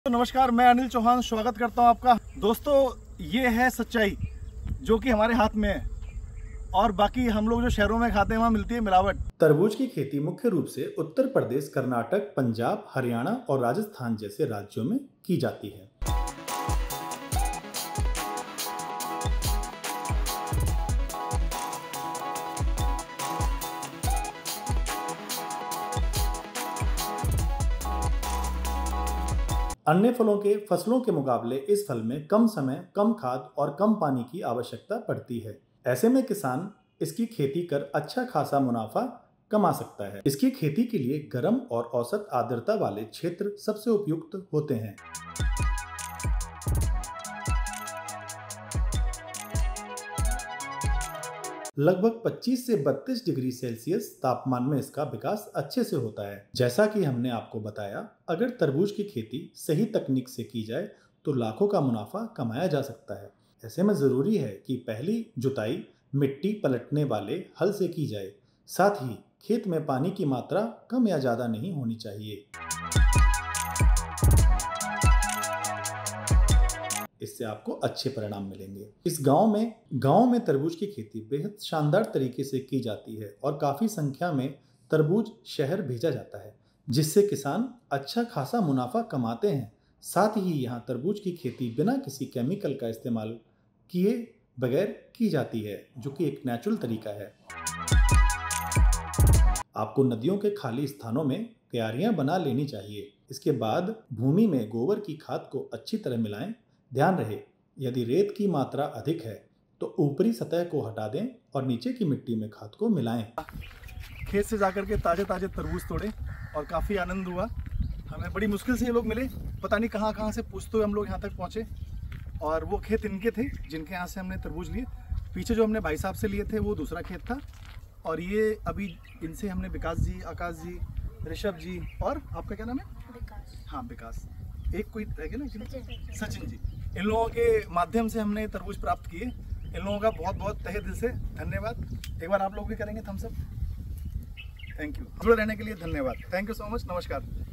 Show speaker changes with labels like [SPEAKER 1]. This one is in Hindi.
[SPEAKER 1] तो नमस्कार, मैं अनिल चौहान स्वागत करता हूं आपका। दोस्तों, ये है सच्चाई जो कि हमारे हाथ में है और बाकी हम लोग जो शहरों में खाते हैं वहाँ मिलती है मिलावट।
[SPEAKER 2] तरबूज की खेती मुख्य रूप से उत्तर प्रदेश, कर्नाटक, पंजाब, हरियाणा और राजस्थान जैसे राज्यों में की जाती है। अन्य फसलों के मुकाबले इस फल में कम समय, कम खाद और कम पानी की आवश्यकता पड़ती है। ऐसे में किसान इसकी खेती कर अच्छा खासा मुनाफा कमा सकता है। इसकी खेती के लिए गर्म और औसत आर्द्रता वाले क्षेत्र सबसे उपयुक्त होते हैं। लगभग 25 से 32 डिग्री सेल्सियस तापमान में इसका विकास अच्छे से होता है। जैसा कि हमने आपको बताया, अगर तरबूज की खेती सही तकनीक से की जाए तो लाखों का मुनाफा कमाया जा सकता है। ऐसे में जरूरी है कि पहली जुताई मिट्टी पलटने वाले हल से की जाए। साथ ही खेत में पानी की मात्रा कम या ज्यादा नहीं होनी चाहिए। इससे आपको अच्छे परिणाम मिलेंगे। इस गांव में तरबूज की खेती बेहद शानदार तरीके से की जाती है और काफी संख्या में तरबूज शहर भेजा जाता है, जिससे किसान अच्छा खासा मुनाफा कमाते हैं। साथ ही यहाँ तरबूज की खेती बिना किसी केमिकल का इस्तेमाल किए बगैर की जाती है, जो कि एक नेचुरल तरीका है। आपको नदियों के खाली स्थानों में क्यारियां बना लेनी चाहिए। इसके बाद भूमि में गोबर की खाद को अच्छी तरह मिलाएं। ध्यान रहे, यदि रेत की मात्रा अधिक है तो ऊपरी सतह को हटा दें और नीचे की मिट्टी में खाद को मिलाएं।
[SPEAKER 1] खेत से जाकर के ताजे ताजे तरबूज तोड़े और काफ़ी आनंद हुआ। हमें बड़ी मुश्किल से ये लोग मिले, पता नहीं कहाँ कहाँ से पूछते हुए हम लोग यहाँ तक पहुँचे। और वो खेत इनके थे जिनके यहाँ से हमने तरबूज लिए। पीछे जो हमने भाई साहब से लिए थे वो दूसरा खेत था। और ये अभी इनसे हमने विकास जी, आकाश जी, ऋषभ जी और आपका क्या नाम है?
[SPEAKER 3] विकास।
[SPEAKER 1] हाँ, विकास। एक कोई रह गया ना, सचिन जी। इन लोगों के माध्यम से हमने तरबूज प्राप्त किए। इन लोगों का बहुत बहुत तहे दिल से धन्यवाद। एक बार आप लोग भी करेंगे थम्स अप। Thank you. जुड़े रहने के लिए धन्यवाद। Thank you so much. नमस्कार।